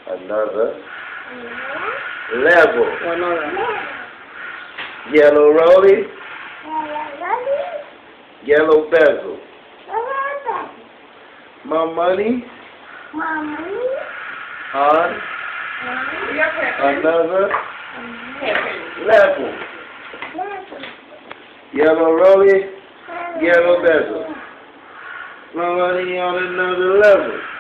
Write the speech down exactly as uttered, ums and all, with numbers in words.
Another level. Another. Yellow rollie. Yellow bezel. My money. On another level. Yellow rollie. Yellow bezel. My money on another level.